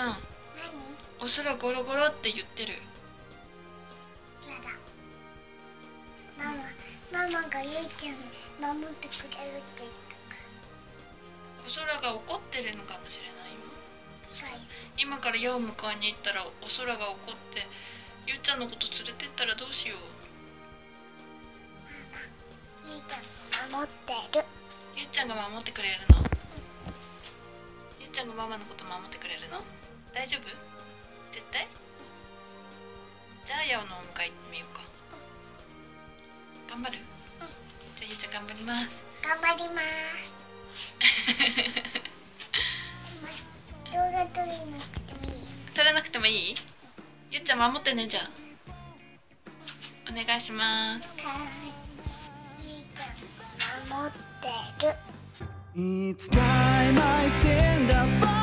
さん、 何？ お空ゴロゴロって言ってる。 やだ。ママがゆいちゃん守ってくれるって言ったから。 お空が怒ってるのかもしれないよ。 違うよ。 今からヤを迎えに行ったらお空が怒ってゆっちゃんのこと連れてったらどうしよう。 ゆいちゃんが守ってる。 ゆっちゃんが守ってくれるの？ゆっちゃんがママのこと守ってくれるの？大丈夫？絶対？じゃあヤオのお迎え行ってみようか。頑張る？じゃあゆっちゃん頑張ります。 頑張ります。動画撮れなくてもいい？ 撮らなくてもいい？ゆっちゃん守ってね。じゃあお願いします。 はい。ゆいちゃん守ってる。 It's time I stand up.